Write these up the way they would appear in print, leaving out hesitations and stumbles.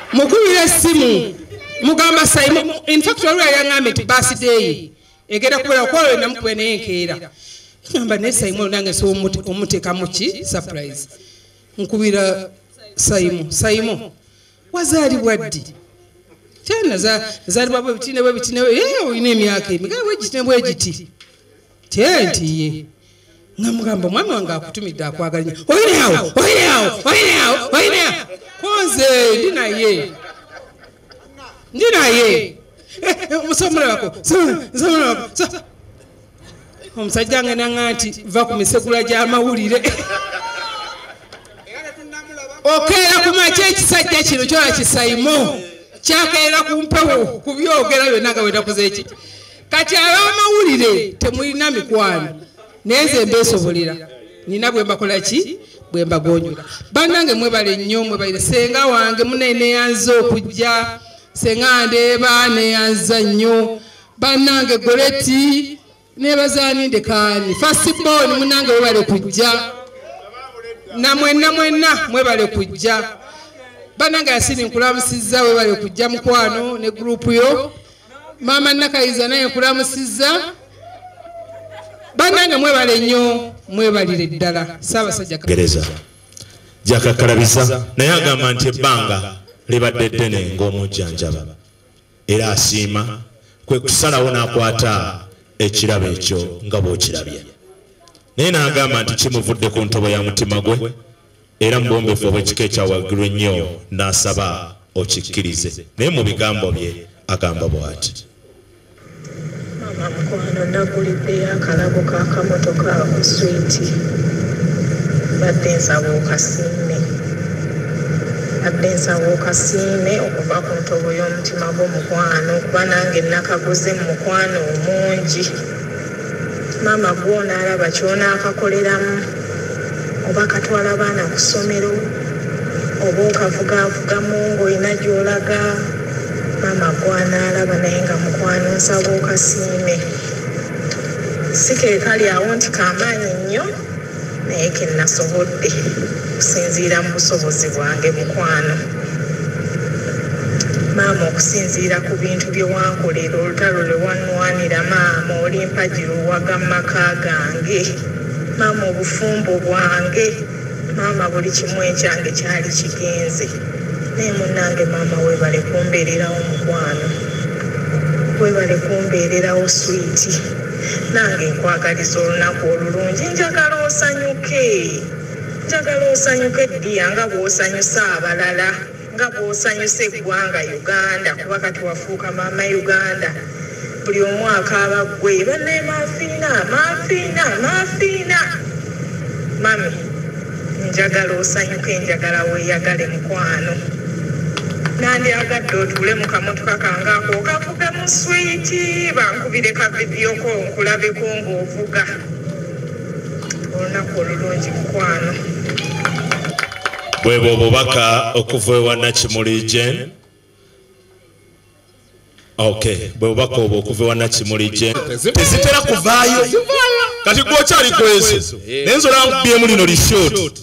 mukubira simu mugamba Simon in fact wali yangambe ti birthday egera kubera kwalo namukwe nenkera ngamba ne Simon nange so omuteka muki surprise nkubira Simon wazali waddi tena zali baba bitine oyine emyaka emigawe gitine bwegiti tentiye ngamugamba mwami wange akutumidde akwagalinya oyinawo konze ndinaye musomera wako omusajja nga nangati va ku misekula gy'amawulire okeera ku makya ekisajja kino kyola kisaimo kyakeera ku mpewo ku byogera byonna nga wenakoze eki kati ab'amawulire temulina mikwano nenze mbeesobolera nina bwe mbakola ki bwe mbagonyola bannange mwebale nnyo mwebalire senga wange muneneyanze okujja senga ndeeba neyanza nnyo bannange goleti nebazaninde kaani fasiboni munange webale kujja na mwenna mwebale kujja bannange Yasini nkulamusizza webale kujja mukwano ne grupu yo mama Nakayiza naye nkulamusizza bannange mwebale nnyo mwebalire ddala Ssaabasajja gereza jakakalabiza naye agamba nti ebbanga libadde ddene ng'omujjanjaba era asiima kwe kusalawo n'akwata ekirabo ekyo nga bw'okirabye naye n'agamba nti kimuvudde ku ntobo ya mutima gwe era mubombefu obw'ekika ekyawaggulu ennyo n'asaba okikkirize naye mu bigambo bye agamba bw'ati mukwano naguliddeyo akalabo k'akamotoka ku switi badde nsaba okasiime okuva ku ntobo y'omutima gw'omukwano kuba nange nakaguze mu mukwano omungi maama gwona alaba kyonaakakoleramu oba katwala abaana ku ssomero oba okavugaavugamu ng'olina gy'olaga maama gwanaalaba naye nga mukwano nsaba okasiime si ke kali awo nti kamaanyi nnyo naye ke nasobodde okusinziira mu busobozi bwange mukwano maama okusinziira ku bintu bye wankolera olutalo lwe wannwanira maama olimpagira owaga mu maka gange maama obufumbo bwange maama buli kimu ekyange kyali kigenze naye munnange maama weebale kumbeererawo mukwano weebale kumbeererawo switi nange nkwagaliza olunaku olulungi njagala osanyuke ddiya nga bw'osanyusa abalala nga bw'osanyusa eggwanga Uganda kuba kati wafuuka maama Uganda buli omu akaaba ggwe banne maafiina mami njagala osanyuke njagala weeyagale mukwano nandyagadde otuule mu kamotoka kange ako okavuga mu switi bankubire ka vidiyo ko nkulabeko ng'ovuga olunaku olulungi mukwano bwebo obubaka okuva ewa Nakimuli Jane bwe bubaka obwo okuva ewa Nakimuli Jane tezitera kuvaayo kati gwokyali kwezo naye nzola nkubyemu lino lishoti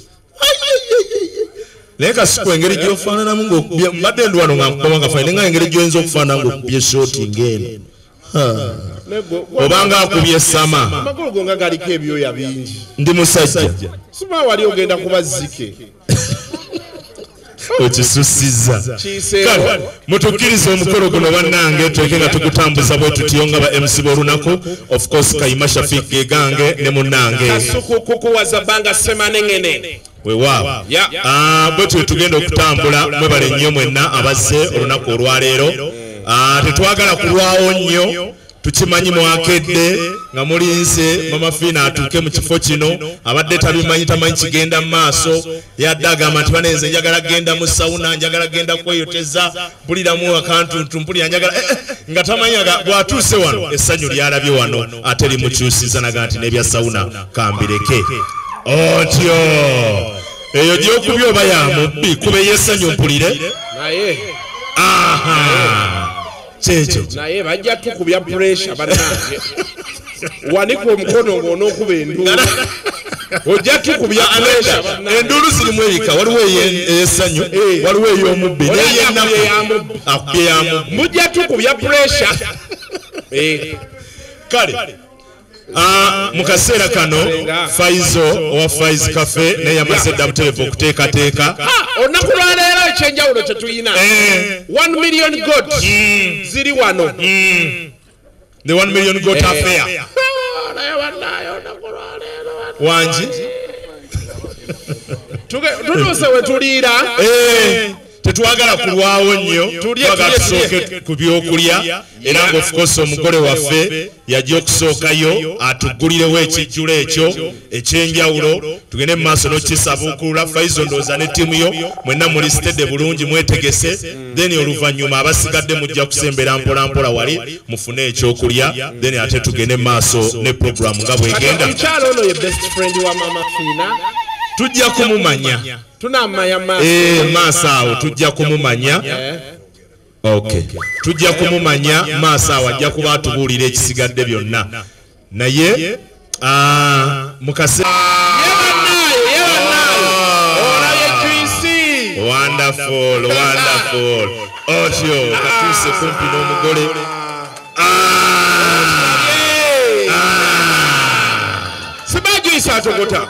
naye kasiku engeri gyofaananamu ng'okubye mbadde ndi wano nga nkukoma nga faine nga engeri gyoyinza okufaanana ng'okubye shoti ng'eno obanga akubye sama amagulu go nga galiko ebyoya bingi ndi musajja siba wali ogenda kuba zike okisusiza kale mutukkiriza omukolo guno bannange tuleke nga tukutambuza bwe tutyo nga ba MC b'olunaku of course Kayima Shafiq gegange ne munnange kasuku kukuwaza banga semanengene wewa bwe tugenda okutambula mwebale nnyo mwenna abazze olunaku olwaleero tetwagala kulwawo nnyo tukimanyi mwakedde nga mulinze mama Fina atuuke mu kifo kino abadde tabimanyi tamanyi kigenda mu maaso yadde agamba nti banenze njagala genda mu sawuna njagala genda kweyoteza mpuliramu akantuntu mpulira njagala nga tamanyaga bw'atuuse wano essanyu lyalabye wano ate limukyusiza naga nti n'ebya sawuna kambireke otyo eyo gy'okubya oba ya mubbi kuba ey'essanyu mpulire naye kyekyo naye bajja tukubya pressure bannange wanika omukono ng'onookuba endulu ojja tukubya pressure endulu zirimu ebika waliwo eyesanyu waliwo ey'omubbi n'eyennaku akubye yamubbi mujja tukubya pressure kale mu kaseera kano Faizo owa Faiz Cafe naye yamaze dda butereevu okuteekateeka olunaku lwaleero ekyenjawulo kye tuyina 1 million goat ziri wano the 1 million goat affair wangi tutuuse we tuliira tetwagala kulwawo nnyo twagala tusooke ku byokulya era ng'ofukosa omugole waffe yajja okusookayo atugulirewo ekijjulo ekyo ekyenjawulo tugende mu maaso n'okisabuukulula Faizo ndowooza ne ttiimu yo mwenna muli sitedde bulungi mwetegese then oluvannyuma abasigadde mujja kusembera mpola mpola wali mufune ekyokulya then ate tugende mu maaso ne puroguramu nga bw'egenda mukyalo ono ye best friend wa mama Fiina tujja kumumanya tunamanya maaso awo tujja kumumanya okay tujja kumumanya maaso awo ajja kuba atubuulira ekisigadde byonna naye wonderful otyo katuuse kumpi n'omugole sibajuisa atogota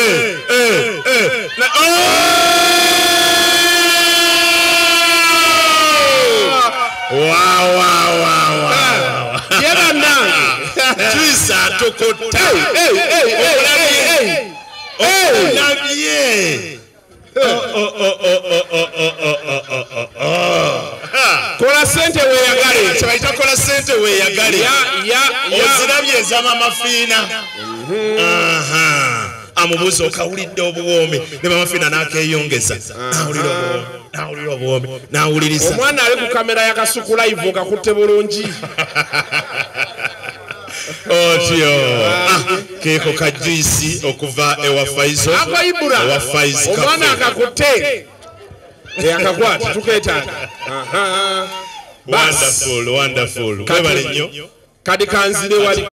juisa atokota kola sente weeyagale kyebayita kola sente weeyagale ozirabye eza Mama Fiina amubuuza okawulidde obuwoomi ne Mama Fiina n'akeeyongeza n'awulira obuwoomi n'awuliriza omwana ali ku kamera yakasuku live okakutte bulungi otyo keeko ka juisi okuva ewa Faizo ewa Faiz Cafe omwana akakutte akakwata tukeetaaga wonderful webale nnyo kadi kanzire wali